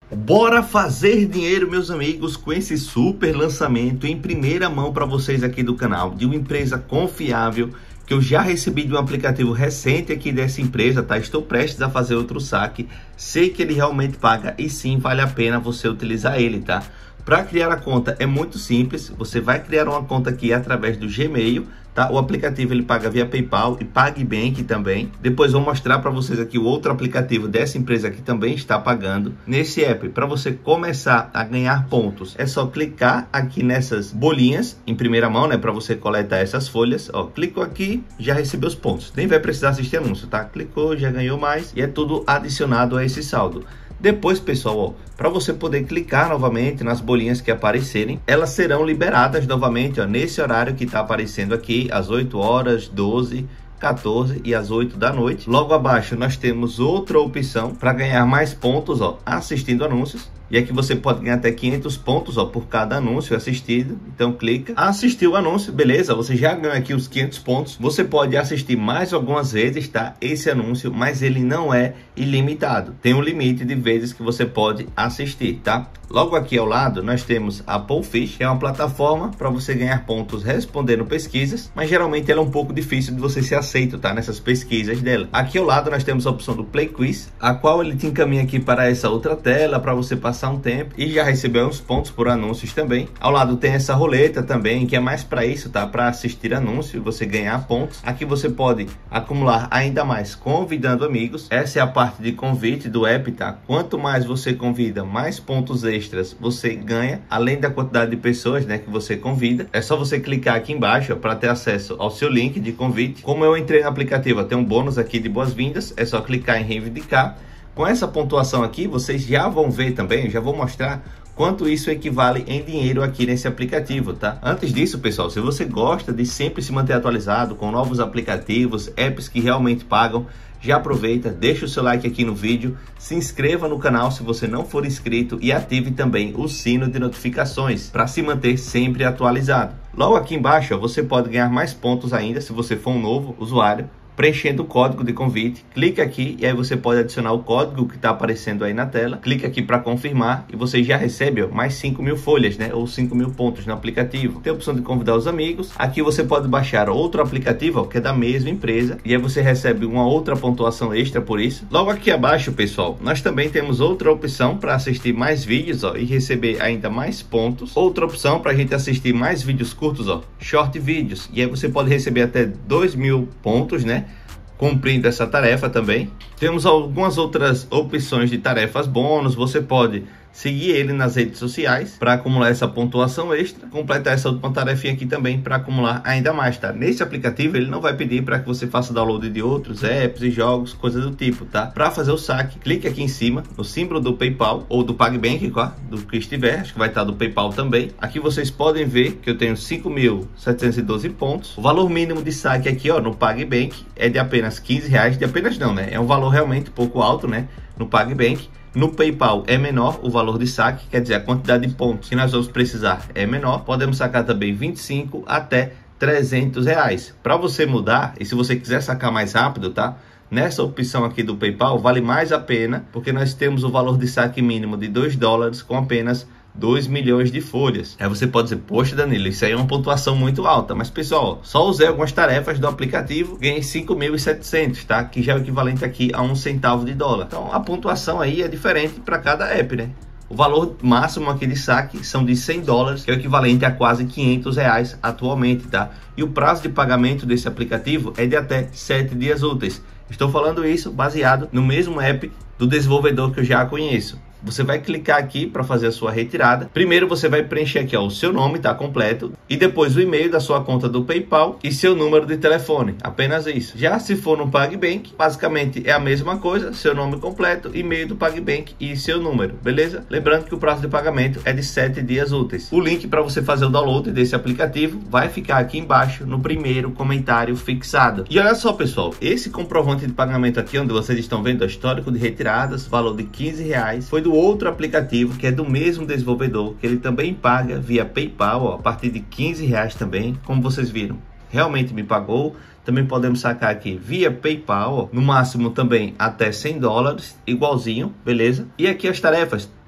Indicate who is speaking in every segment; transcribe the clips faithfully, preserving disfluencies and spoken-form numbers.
Speaker 1: Bora fazer dinheiro, meus amigos, com esse super lançamento em primeira mão para vocês aqui do canal, de uma empresa confiável, que eu já recebi de um aplicativo recente aqui dessa empresa, tá? Estou prestes a fazer outro saque, sei que ele realmente paga e sim, vale a pena você utilizar ele, tá? Para criar a conta é muito simples, você vai criar uma conta aqui através do Gmail, tá? O aplicativo ele paga via PayPal e PagBank também. Depois vou mostrar para vocês aqui o outro aplicativo dessa empresa que também está pagando. Nesse app, para você começar a ganhar pontos, é só clicar aqui nessas bolinhas em primeira mão, né? Para você coletar essas folhas. Ó, clicou aqui, já recebeu os pontos. Nem vai precisar assistir anúncio, tá? Clicou, já ganhou mais e é tudo adicionado a esse saldo. Depois, pessoal, para você poder clicar novamente nas bolinhas que aparecerem, elas serão liberadas novamente, ó, nesse horário que está aparecendo aqui, às oito horas, doze, quatorze e às oito da noite. Logo abaixo nós temos outra opção para ganhar mais pontos, ó, assistindo anúncios. E aqui você pode ganhar até quinhentos pontos, ó, por cada anúncio assistido. Então clica, assistiu o anúncio, beleza? Você já ganha aqui os quinhentos pontos. Você pode assistir mais algumas vezes, tá? Esse anúncio, mas ele não é ilimitado. Tem um limite de vezes que você pode assistir, tá? Logo aqui ao lado nós temos a Pollfish, que é uma plataforma para você ganhar pontos respondendo pesquisas, mas geralmente ela é um pouco difícil de você ser aceito, tá? Nessas pesquisas dela. Aqui ao lado nós temos a opção do Play Quiz, a qual ele te encaminha aqui para essa outra tela para você passar um tempo e já recebeu uns pontos por anúncios também. Ao lado tem essa roleta também, que é mais para isso, tá? Para assistir anúncio, você ganhar pontos. Aqui você pode acumular ainda mais convidando amigos. Essa é a parte de convite do app, tá? Quanto mais você convida, mais pontos extras você ganha, além da quantidade de pessoas, né, que você convida. É só você clicar aqui embaixo para ter acesso ao seu link de convite. Como eu entrei no aplicativo, tem um bônus aqui de boas-vindas, é só clicar em reivindicar. Com essa pontuação aqui, vocês já vão ver também, já vou mostrar quanto isso equivale em dinheiro aqui nesse aplicativo, tá? Antes disso, pessoal, se você gosta de sempre se manter atualizado com novos aplicativos, apps que realmente pagam, já aproveita, deixa o seu like aqui no vídeo, se inscreva no canal se você não for inscrito e ative também o sino de notificações para se manter sempre atualizado. Logo aqui embaixo, ó, você pode ganhar mais pontos ainda se você for um novo usuário, preenchendo o código de convite. Clica aqui e aí você pode adicionar o código que está aparecendo aí na tela. Clica aqui para confirmar e você já recebe, ó, mais cinco mil folhas, né? Ou cinco mil pontos no aplicativo. Tem a opção de convidar os amigos. Aqui você pode baixar outro aplicativo, ó, que é da mesma empresa. E aí você recebe uma outra pontuação extra por isso. Logo aqui abaixo, pessoal, nós também temos outra opção para assistir mais vídeos, ó, e receber ainda mais pontos. Outra opção para a gente assistir mais vídeos curtos, ó, short vídeos. E aí você pode receber até dois mil pontos, né? Cumprindo essa tarefa também. Temos algumas outras opções de tarefas bônus. Você pode seguir ele nas redes sociais para acumular essa pontuação extra, completar essa última tarefinha aqui também para acumular ainda mais, tá? Nesse aplicativo ele não vai pedir para que você faça download de outros apps e jogos, coisas do tipo, tá? Para fazer o saque, clique aqui em cima no símbolo do PayPal ou do PagBank, ó, do que estiver, acho que vai estar do PayPal também. Aqui vocês podem ver que eu tenho cinco mil setecentos e doze pontos. O valor mínimo de saque aqui, ó, no PagBank é de apenas quinze reais, de apenas não, né? É um valor realmente pouco alto, né? No PagBank. No PayPal é menor o valor de saque, quer dizer, a quantidade de pontos que nós vamos precisar é menor. Podemos sacar também vinte e cinco até trezentos reais. Para você mudar, e se você quiser sacar mais rápido, tá? Nessa opção aqui do PayPal vale mais a pena, porque nós temos o valor de saque mínimo de dois dólares com apenas dois milhões de folhas. Aí você pode dizer, poxa Danilo, isso aí é uma pontuação muito alta. Mas pessoal, só usei algumas tarefas do aplicativo, ganhei cinco mil e setecentos, tá? Que já é o equivalente aqui a um centavo de dólar. Então a pontuação aí é diferente para cada app, né? O valor máximo aqui de saque são de cem dólares, que é o equivalente a quase quinhentos reais atualmente, tá? E o prazo de pagamento desse aplicativo é de até sete dias úteis. Estou falando isso baseado no mesmo app do desenvolvedor que eu já conheço. Você vai clicar aqui para fazer a sua retirada. Primeiro você vai preencher aqui, ó, o seu nome, tá completo, e depois o e-mail da sua conta do PayPal e seu número de telefone, apenas isso. Já se for no PagBank, basicamente é a mesma coisa, seu nome completo, e-mail do PagBank e seu número, beleza? Lembrando que o prazo de pagamento é de sete dias úteis. O link para você fazer o download desse aplicativo vai ficar aqui embaixo no primeiro comentário fixado. E olha só, pessoal, esse comprovante de pagamento aqui, onde vocês estão vendo o histórico de retiradas, valor de quinze reais, foi do outro aplicativo que é do mesmo desenvolvedor, que ele também paga via PayPal, ó, a partir de quinze reais também, como vocês viram. Realmente me pagou. Também podemos sacar aqui via PayPal, ó, no máximo também até cem dólares, igualzinho, beleza? E aqui as tarefas,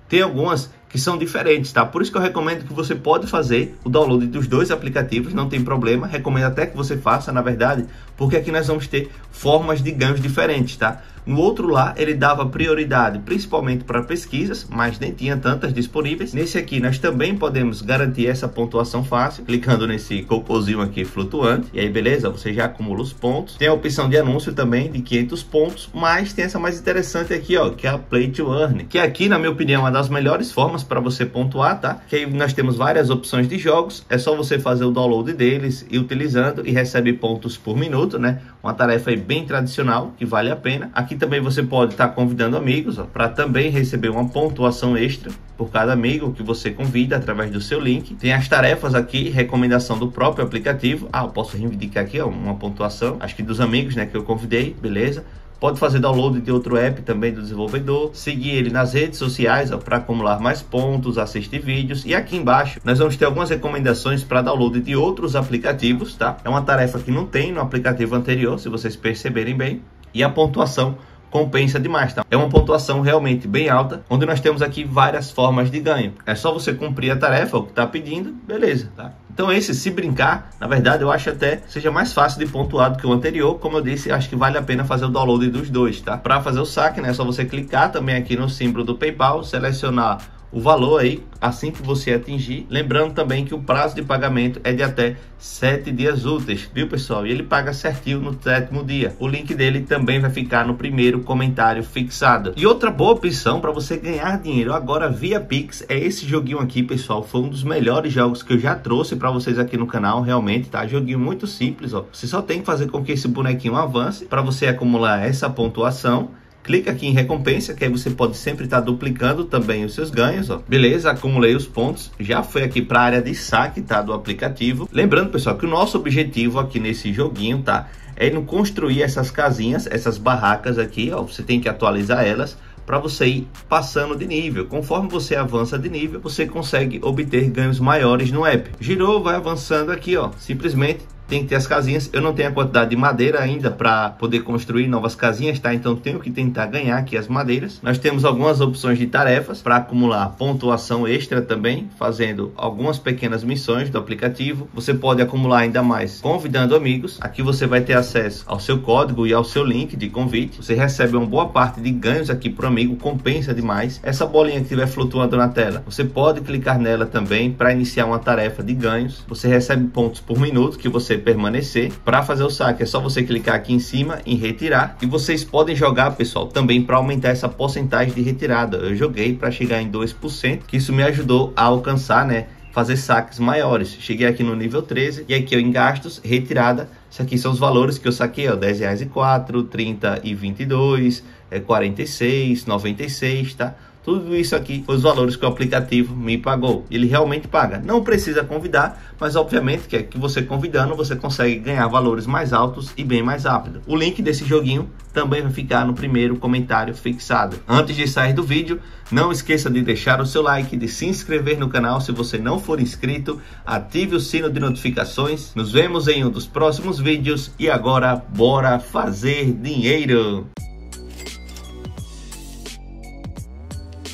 Speaker 1: tem algumas que são diferentes, tá? Por isso que eu recomendo que você pode fazer o download dos dois aplicativos, não tem problema, recomendo até que você faça, na verdade, porque aqui nós vamos ter formas de ganhos diferentes, tá? No outro lá, ele dava prioridade principalmente para pesquisas, mas nem tinha tantas disponíveis. Nesse aqui, nós também podemos garantir essa pontuação fácil, clicando nesse cocôzinho aqui flutuante, e aí beleza, você já acumula os pontos. Tem a opção de anúncio também, de quinhentos pontos, mas tem essa mais interessante aqui, ó, que é a Play to Earn, que aqui, na minha opinião, é uma das melhores formas para você pontuar, tá? Que aí nós temos várias opções de jogos, é só você fazer o download deles e utilizando e recebe pontos por minuto, né? Uma tarefa aí bem tradicional que vale a pena. Aqui também você pode estar convidando amigos para também receber uma pontuação extra por cada amigo que você convida através do seu link. Tem as tarefas aqui, recomendação do próprio aplicativo. Ah, eu posso reivindicar aqui ó, uma pontuação, acho que dos amigos, né, que eu convidei, beleza? Pode fazer download de outro app também do desenvolvedor, seguir ele nas redes sociais para acumular mais pontos, assistir vídeos. E aqui embaixo nós vamos ter algumas recomendações para download de outros aplicativos, tá? É uma tarefa que não tem no aplicativo anterior, se vocês perceberem bem. E a pontuação compensa demais, tá? É uma pontuação realmente bem alta, onde nós temos aqui várias formas de ganho. É só você cumprir a tarefa, o que tá pedindo, beleza, tá? Então esse, se brincar, na verdade eu acho até seja mais fácil de pontuar do que o anterior. Como eu disse, acho que vale a pena fazer o download dos dois, tá? Para fazer o saque, né, é só você clicar também aqui no símbolo do PayPal, selecionar o valor aí assim que você atingir, lembrando também que o prazo de pagamento é de até sete dias úteis, viu pessoal? E ele paga certinho no sétimo dia. O link dele também vai ficar no primeiro comentário fixado. E outra boa opção para você ganhar dinheiro agora via Pix é esse joguinho aqui, pessoal. Foi um dos melhores jogos que eu já trouxe para vocês aqui no canal, realmente, tá? Joguinho muito simples, ó. Você só tem que fazer com que esse bonequinho avance para você acumular essa pontuação. Clica aqui em recompensa, que aí você pode sempre estar duplicando também os seus ganhos, ó. Beleza, acumulei os pontos, já foi aqui para a área de saque, tá, do aplicativo. Lembrando, pessoal, que o nosso objetivo aqui nesse joguinho, tá, é não construir essas casinhas, essas barracas aqui, ó. Você tem que atualizar elas para você ir passando de nível. Conforme você avança de nível, você consegue obter ganhos maiores no app. Girou, vai avançando aqui, ó, simplesmente tem que ter as casinhas. Eu não tenho a quantidade de madeira ainda para poder construir novas casinhas, tá? Então tenho que tentar ganhar aqui as madeiras. Nós temos algumas opções de tarefas para acumular pontuação extra também, fazendo algumas pequenas missões do aplicativo. Você pode acumular ainda mais convidando amigos. Aqui você vai ter acesso ao seu código e ao seu link de convite. Você recebe uma boa parte de ganhos aqui por amigo, compensa demais. Essa bolinha que estiver flutuando na tela, você pode clicar nela também para iniciar uma tarefa de ganhos. Você recebe pontos por minuto que você permanecer. Para fazer o saque é só você clicar aqui em cima em retirar, e vocês podem jogar, pessoal, também para aumentar essa porcentagem de retirada. Eu joguei para chegar em dois por cento, que isso me ajudou a alcançar, né, fazer saques maiores. Cheguei aqui no nível treze e aqui eu em gastos, retirada, isso aqui são os valores que eu saquei, ó, dez reais e quatro, trinta e vinte e dois, é, quarenta e seis, noventa e seis, tá? Tudo isso aqui foi os valores que o aplicativo me pagou. Ele realmente paga. Não precisa convidar, mas obviamente que é que você convidando, você consegue ganhar valores mais altos e bem mais rápido. O link desse joguinho também vai ficar no primeiro comentário fixado. Antes de sair do vídeo, não esqueça de deixar o seu like, de se inscrever no canal se você não for inscrito, ative o sino de notificações. Nos vemos em um dos próximos vídeos e agora bora fazer dinheiro!